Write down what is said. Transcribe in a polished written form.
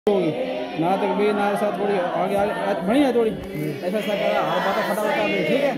होगी ना तक भी ना ऐसा थोड़ी आगे आगे बढ़िया थोड़ी ऐसा ऐसा करा हर बात फटाफट ठीक है।